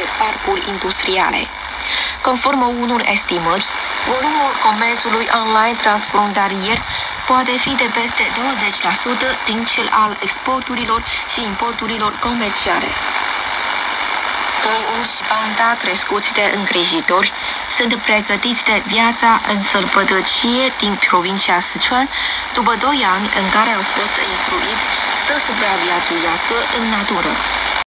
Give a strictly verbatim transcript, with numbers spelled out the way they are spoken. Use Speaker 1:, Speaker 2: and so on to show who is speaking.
Speaker 1: parcuri industriale. Conform unor estimări, volumul comerțului online transfrontalier poate fi de peste douăzeci la sută din cel al exporturilor și importurilor comerciale. Boul și banda crescuți de îngrijitori sunt pregătiți de viața în sălbătăcie din provincia Sichuan, după doi ani în care au fost instruiți să supraviețuiască în natură.